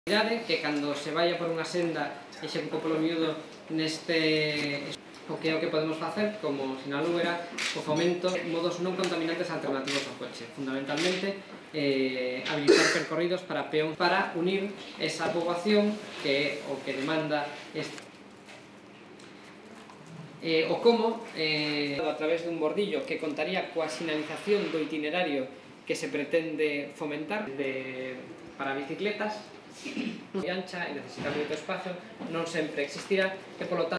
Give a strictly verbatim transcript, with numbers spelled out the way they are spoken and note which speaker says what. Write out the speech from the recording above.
Speaker 1: que cando se vaya por unha senda e xe un pouco polo miúdo neste o que é o que podemos facer, como sinalou era o fomento de modos non contaminantes alternativos ao coche, fundamentalmente eh, habilitar percorridos para peóns para unir esa poboación que é o que demanda este eh, o como eh, a través dun bordillo que contaría coa sinalización do itinerario que se pretende fomentar de, para bicicletas moi ancha e necesita moito espacio, non sempre existirá e polo tanto